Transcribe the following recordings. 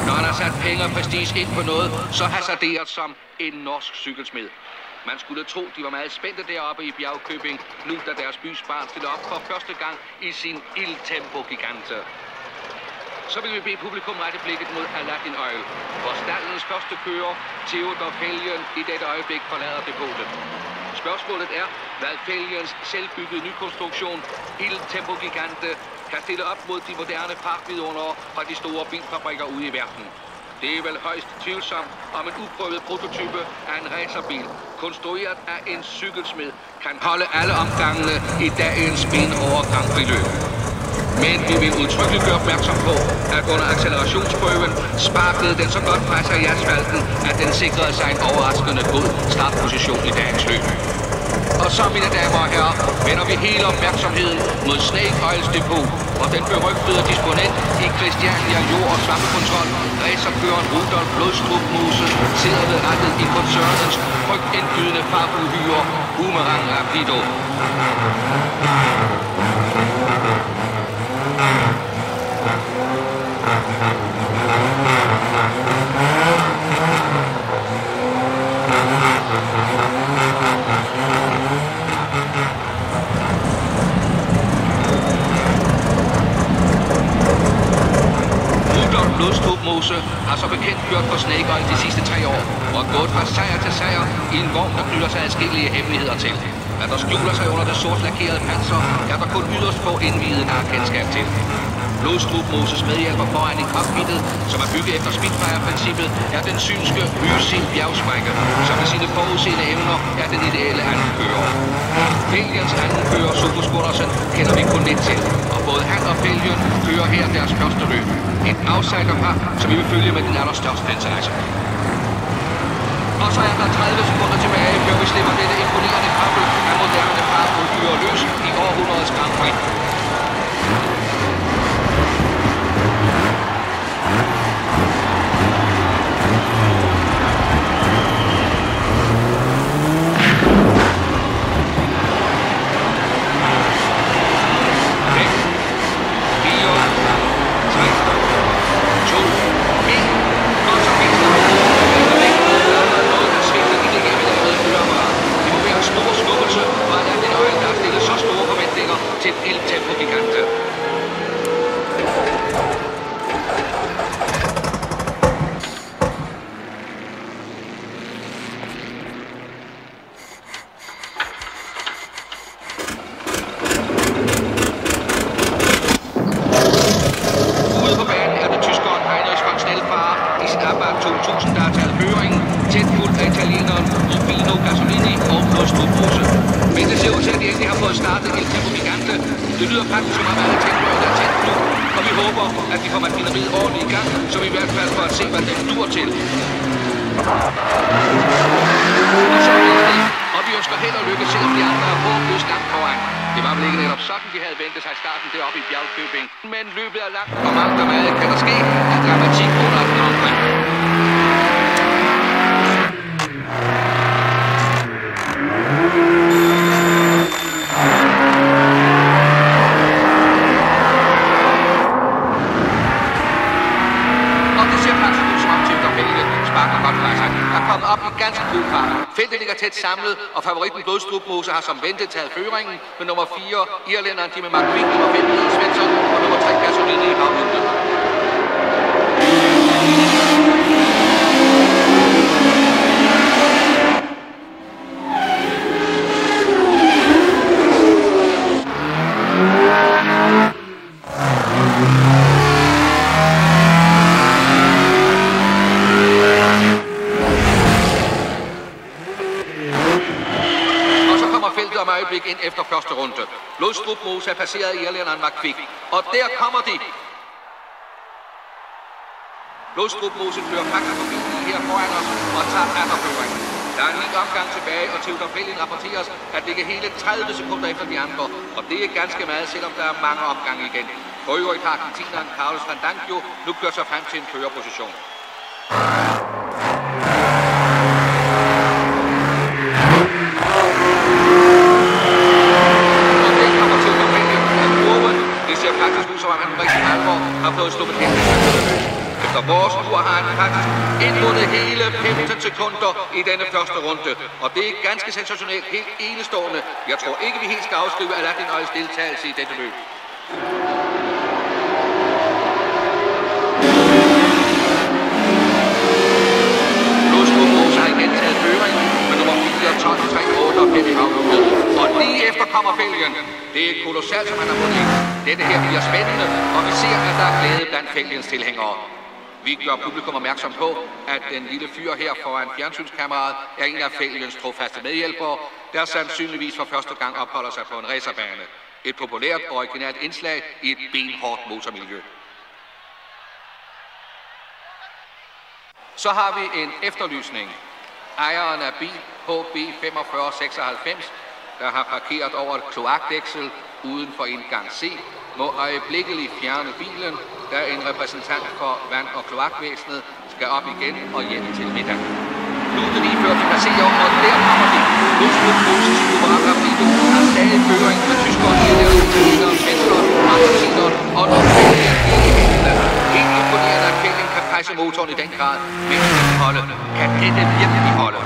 Når han har sat penge og prestige ind på noget, så hasarderet som en norsk cykelsmed. Man skulle tro, de var meget spændte deroppe i Bjergkøbing, nu da deres bys barn stiller op for første gang i sin Il Tempo Gigante. Så vil vi bede publikum rette blikket mod Aladdin Oil, hvor stallens første kører, Theodor Felgen, i dette øjeblik forlader depotet. Spørgsmålet er, hvad Felgens selvbyggede nykonstruktion, Il Tempo Gigante, kan stille op mod de moderne pragtvidundere fra de store bilfabrikker ude i verden. Det er vel højst tvivlsomt, om en uprøvet prototype af en racerbil, konstrueret af en cykelsmed, kan holde alle omgangene i dagens benhårde Grand Prix-løb. Men vi vil udtrykkeligt gøre opmærksom på, at under accelerationsprøven sparkede den så godt presser i asfalten, at den sikrede sig en overraskende god startposition i dagens løb. Og så, mine damer og herrer, vender vi hele opmærksomheden mod Snake Oils depot, hvor den berygtede disponent i Christiania jord- og svampekontrol, racerkøren Rudolf Blodstrup Mose, sidder ved rettet i koncernens frygtindgydende faruhyre Boomerang Rapido. Blodstrup Mose har så bekendt kørt på Snake Oil de sidste 3 år og gået fra sejr til sejr i en vogn, der knytter sig adskillige hemmeligheder til. Hvad der skjuler sig under det sort lakerede panser, er der kun yderst få indvidede, der har kendskab til. Blodstrup Moses medhjælper foran i cockpittet, som er bygget efter Spitfire-princippet, er den synske Ryusin bjergsprække, som med sine forudseende evner er den ideelle andenkører. Felgens andenkører, Sofus Gundersen, kender vi kun lidt til, og både han og Felgen kører her deres første løb. Et outsiderpar, som vi vil følge med den allerstørste interesse. Og så er der 30 sekunder tilbage, før vi slipper dette imponerende krabbel af moderne fartudhyre løs i århundredets Grand Prix. Til Il Tempo Gigante. Ude på banen er det tyskeren Heinrich von Schnellfahrer i sin Abarth 2000, der har taget føringen, tæt fuldt af italieneren Rubino Gasolini og Blodstrup Mose. Men det ser ud til, at de endelig har fået startet Il Tempo Gigante. Det lyder faktisk som om alle tilhører er tæt nu, og vi håber, at de kommer maskineriet ordentligt i gang, så vi i hvert fald får at se, hvad den dur til. Og så er det det, og vi ønsker held og lykke, selvom de andre er håbløst langt foran. Det var vel ikke netop sådan, de havde ventet sig starten deroppe i Bjergkøbing. Men løbet er langt, og mangt og meget kan der ske af dramatik under et Grand Prix. Op i ganske god fart. Feltet ligger tæt samlet, og favoritten Blodstrup Mose har som ventet taget føringen med nummer 4, irlænderen Jimmy McQueen, nummer 5, Niels Svensson og nummer 3, Gasolini i bagrunden. Ind efter første runde. Blodstrup Mose er passeret irlænderen McQueen. Og der kommer de. Blodstrup Mose kører faktisk forbi her foran os og tager anderføringen. Der er 9 omgang tilbage, og Theodor Felgen rapporteres at ligge hele 30 sekunder efter de andre. Og det er ganske meget, selvom der er mange omgange igen. For øvrigt har argentineren Carlos Fandango nu kørt sig frem til en førerposition. Det ser faktisk ud som om han rigtig alvor har fået sluppet helt løs. Det Så vores ur har han faktisk indvundet hele 15 sekunder i denne første runde. Og det er ganske sensationelt, helt enestående. Jeg tror ikke, vi helt skal afskrive Aladdin Oils deltagelse i dette løb. Blodstrup-Mose har igen taget føring med nummer 4, 12, 3, 8 og 5 i havnummet. Og lige efter kommer Fælgen. Det er kolossalt, som han har fundet. Dette her bliver spændende, og vi ser, at der er glæde blandt Fælgens tilhængere. Vi gør publikum opmærksom på, at den lille fyr her foran fjernsynskameraet er en af Fælgens trofaste medhjælpere, der sandsynligvis for første gang opholder sig på en racerbane. Et populært og originalt indslag i et benhårdt motormiljø. Så har vi en efterlysning. Ejeren af bil HB 4596, der har parkeret over et kloakdæksel uden for indgang C, må øjeblikkeligt fjerne bilen, da en repræsentant for vand- og kloakvæsenet skal op igen og hjem til middag. Nu er det lige før de passerer, og der kommer de. Blodstrup-Moses Uberaka-Bido har stadig føring med tyskeren, italieneren, svenskeren, argentineren og når Fælgen i hændene. Helt imponerende, at Fælgen kan presse motoren i den grad, men den holde. Kan dette virkelig holde?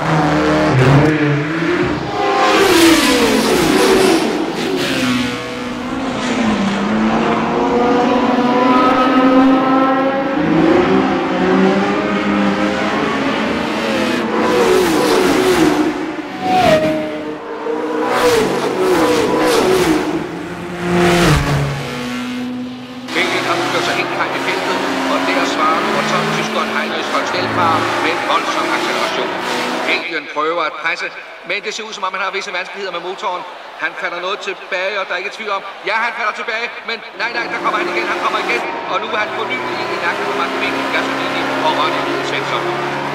Prøver at presse, men det ser ud som om han har visse vanskeligheder med motoren. Han falder noget tilbage, og der er ikke tvivl om. Ja, han falder tilbage, men nej, der kommer han igen, og nu er han på ny i nakken på Martin Gasolini og Ronny Svensson.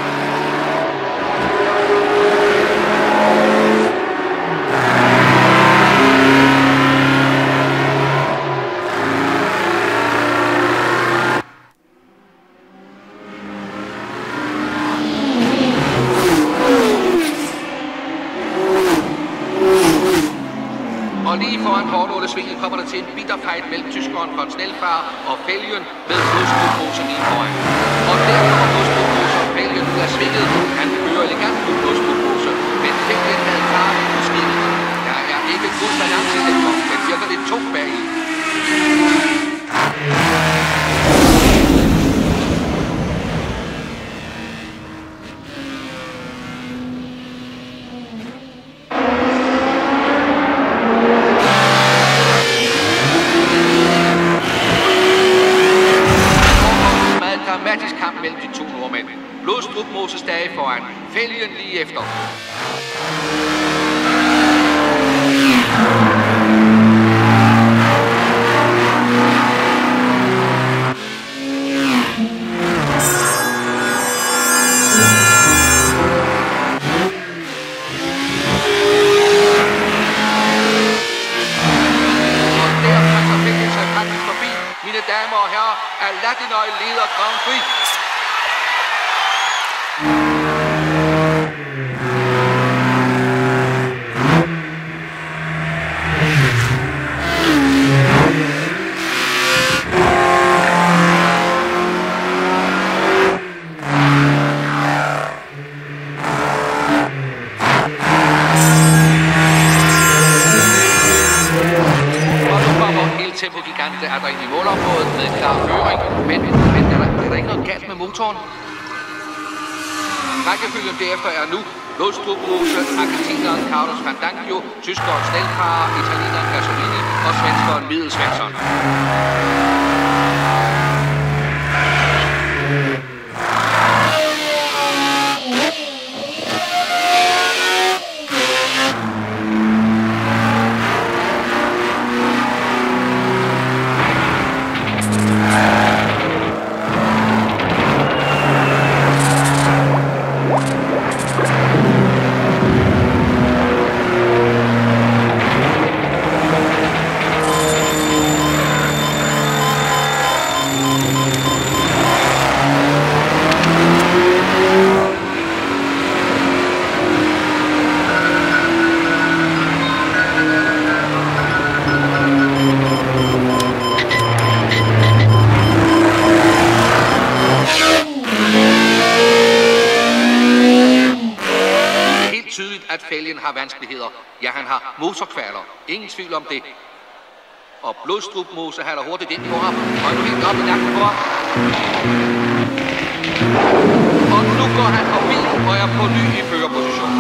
Og lige foran Portåle-svinget kommer der til en bitter fight mellem tyskeren von Snellfahrer og Fælgen med Blodstrup-Mose lige foran. Og der kommer Blodstrup-Mose og Fælgen ud af svinget. Han kører elegant på Blodstrup-Mose, men Fælgen havde farligt på skinnet. Der er ikke god balance i den vogn, den virker lidt tung bag i. Dramatisk kamp mellem de to nordmænd. Blodstrup-Mose stadig foran. Fælgen lige efter. Mine damer og herrer, Aladdin Oil leder Grand Prix. Tempo-gigante er der inde i målområdet med klar føring, men er der ikke noget galt med motoren? Rækkefølgen derefter er nu Blodstrup-Mose, argentineren Carlos Fandango, tyskeren Snellfahrer, italieneren Gasolini og svenskeren Middel Svensson. at Fælgen har vanskeligheder. Ja, han har motorkvaler. Ingen tvivl om det. Og Blodstrupmose halder hurtigt ind på ham, og er nu helt op i nakken på ham. Og nu går han forbi og er på ny i førerposition.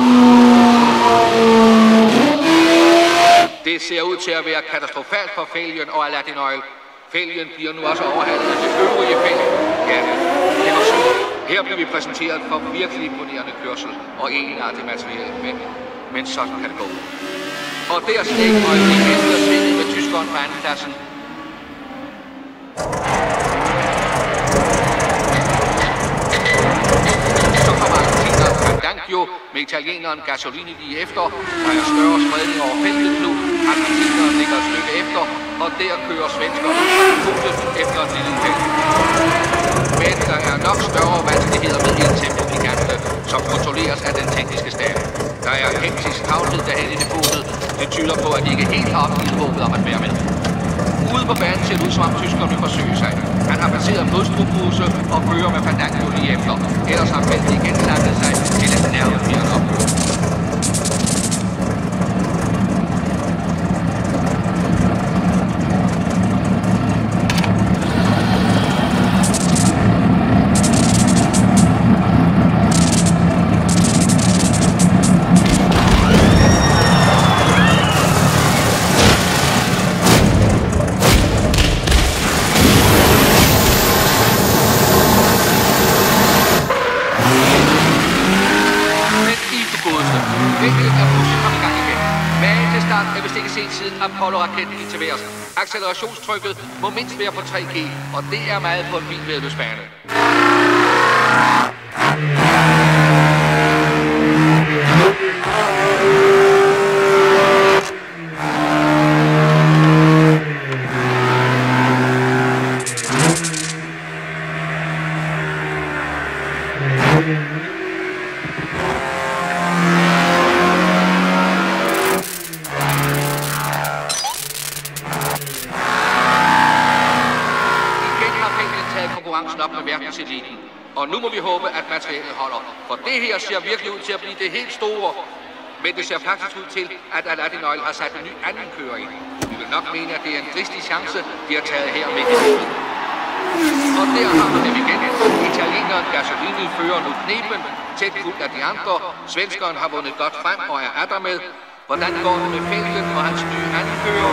Det ser ud til at være katastrofalt for Fælgen og Aladdin Oil. Fælgen bliver nu også overhalet af det øvrige felt. Ja, det var sådan. Her bliver vi præsenteret for virkelig imponerende kørsel og egenartet materiale, men sådan kan det gå. Og der stikker Øjvind efter svinget med tyskeren på andenpladsen. Så kommer argentineren Fandango med italieneren Gasolini lige efter. Der er større spredning over feltet nu. Argentineren ligger et stykke efter, og der kører svenskerne efter et lille felt. Men der er nok større vanskeligheder med Il Tempo Gigante, som kontrolleres af den tekniske stab. Der er hektisk tavlhed derhen i depotet. Det tyder på, at de ikke helt har opgivet håbet om at være med. Ude på banen ser det ud, som om tyskerne vil forsøge sig. Han har passeret Blodstrupmose og fører med Fandango lige efter. Ellers har feltet igen samlet sig til et nervepirrende opgør. Siden Apollo-raketten gik til værs. Accelerationstrykket må mindst være på 3G, og det er meget på en bilvædløbsbane. Op med verdenseliten. Og nu må vi håbe, at materialet holder. For det her ser virkelig ud til at blive det helt store. Men det ser faktisk ud til, at Aladdin Oil har sat en ny anden kører ind. Vi vil nok mene, at det er en dristig chance, de har taget her med i spillet. Og der har man dem igen. Italieneren Gasolini fører nu knepen, tæt fuldt af de andre. Svenskeren har vundet godt frem og er atter med. Hvordan går det med Fælgen og hans nye anden kører?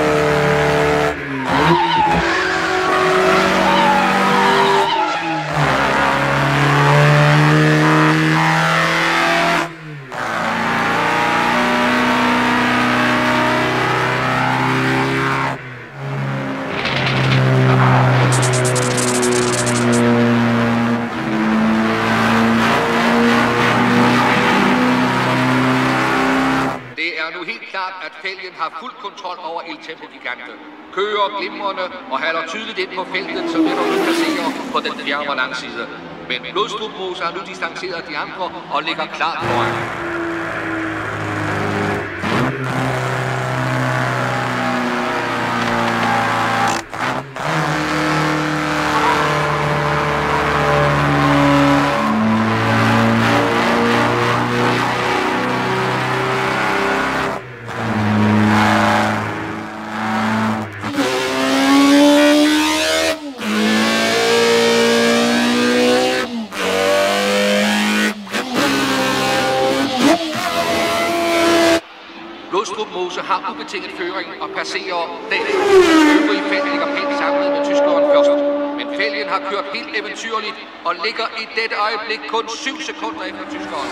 At Fælgen har fuld kontrol over Il Tempo Gigante. Kører glimrende og halder tydeligt ind på feltet, som det nu passerer på den fjerde langside. Men Blodstrupmose har nu distanceret de andre og ligger klart foran. Blodstrupmose har ubetinget føring og passerer den øvrige felt ligger pænt samlet med tyskeren først. Men Fælgen har kørt helt eventyrligt og ligger i dette øjeblik kun 7 sekunder efter tyskeren.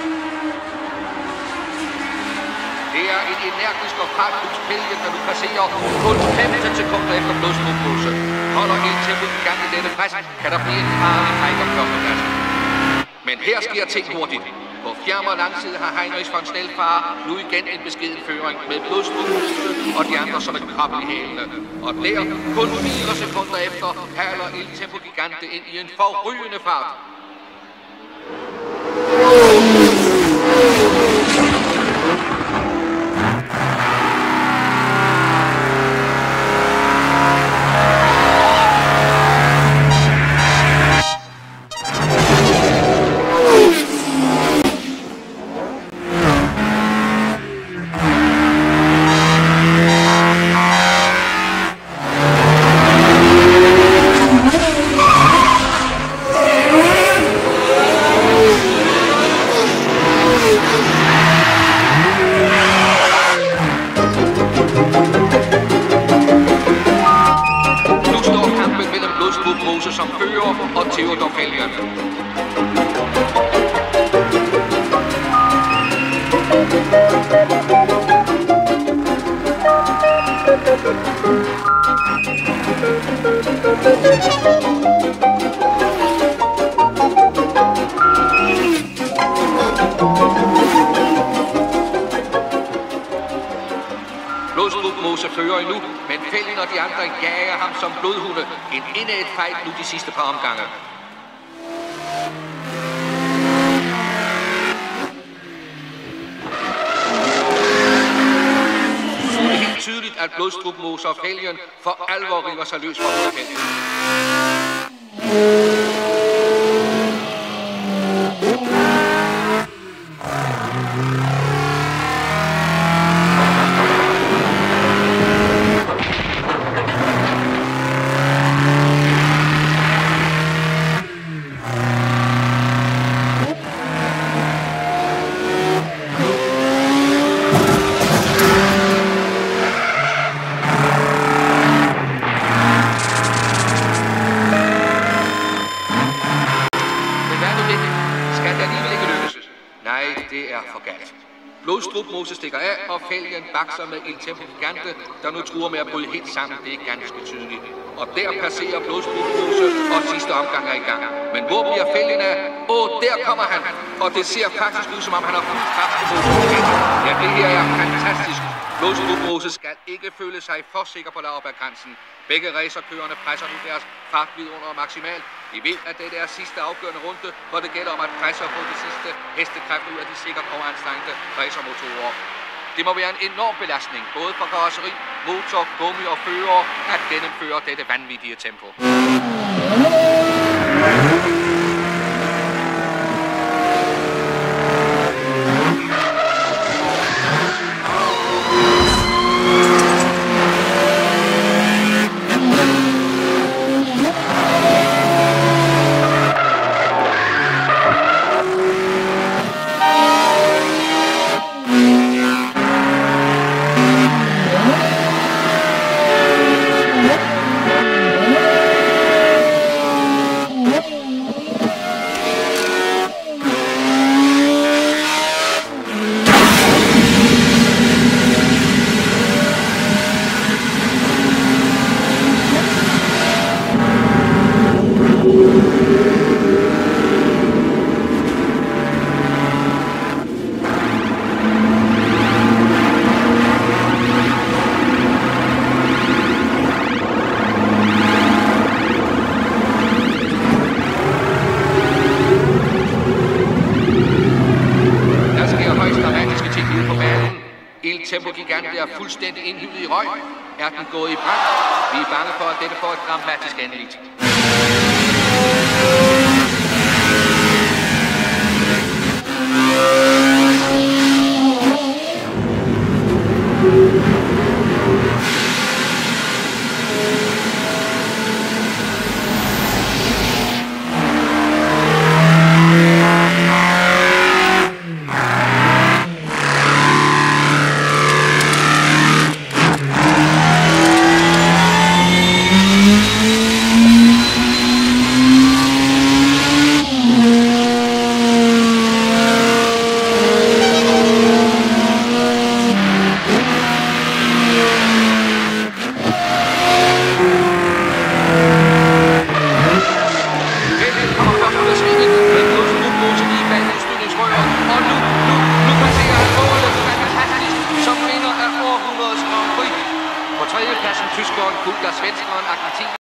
Det er en energisk og fartfuld Fælgen, der nu passerer kun 15 sekunder efter Blodstrupmose. Holder Il Tempo Gigante denne pres, kan der blive en farlig fight om førstepladsen. Men her sker ting hurtigt. På fjerde og langside har Heinrich von Schnellfahrer nu igen en beskeden føring med Blodstrupmose og de andre som et krabbel i hælene. Og der, kun 4 sekunder efter, haler Il Tempo Gigante ind i en forrygende fart. Victor Fælgen. Blodstrup Mose fører endnu, men Fælgen og de andre jager ham som blodhunde. En indædt fight nu de sidste par omgange. Nu er det helt tydeligt, at Blodstrup Mose og Fælgen for alvor river sig løs fra Fælgen. Nej, det er for galt. Blodstrup Mose stikker af, og Fælgen bakser med Il Tempo Gigante, der nu truer med at bryde helt sammen. Det er ganske tydeligt. Og der passerer Blodstrup Mose, og sidste omgang er i gang. Men hvor bliver Fælgen af? Der kommer han. Og det ser faktisk ud, som om han har fuld kraft på Mose. Ja, det her er fantastisk. Blodstrup Mose skal ikke føle sig for sikker på laurbærkransen. Begge racerkørerne presser nu deres fart under maksimalt. De ved, at det er sidste afgørende runde, hvor det gælder om at presse og få de sidste hestekræfter ud af de sikkert overanstrengte racermotorer. Det må være en enorm belastning, både for karosseri, motor, gummi og fører, at gennemføre dette vanvittige tempo. Il Tempo Gigante er fuldstændig indhyllet i røg. Er den gået i brand? Vi er bange for, at dette får et dramatisk endeligt. På tredjepladsen tyskeren, Kugler, svenskeren, argentineren.